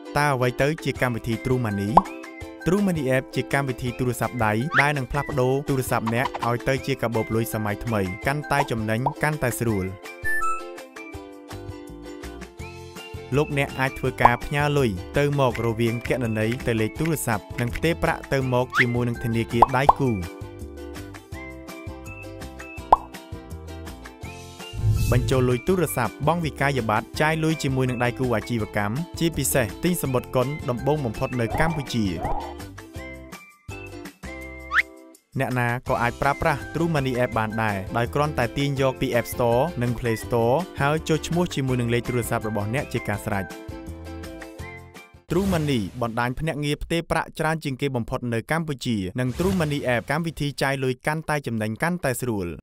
ตาไว้เตอร์จีการวิธี True Money True Money App จีการวิธีទូរស័ព្ទដៃได้នឹងផ្លាស់ប្ដូរទូរស័ព្ទអ្នកឲ្យទៅជាកាបូបលុយសម័យថ្មីកាន់តែចំណេញកាន់តែស្រួលលោកអ្នកអាចធ្វើការផ្ញើលុយទៅមករវាងគណនីទៅលេខទូរស័ព្ទនិងផ្ទេរប្រាក់ទៅមកជាមួយនឹងធនាគារដៃគូបញ្ចូលលុយទូរស័ព្ទបង់វិក្កយបត្រចាយលុយជាមួយនឹងដៃគូអាជីវកម្មជាពិសេសទិញសំបុត្រកុនដំបូងបំផុតនៅកម្ពុជាអ្នកណាក៏អាចប្រើប្រាស់ True Money App បានដែរដោយគ្រាន់តែទាញយកពី App Store និង Play Store ហើយចុចឈ្មោះជាមួយនឹងលេខទូរស័ព្ទរបស់អ្នកជាការស្រេច True Money បណ្ដាញភ្នាក់ងារផ្ទេរប្រាក់ច្រើនជាងគេបំផុតនៅកម្ពុជានិង True Money App កម្មវិធីចាយលុយកាន់តែចំណេញកាន់តែស្រួល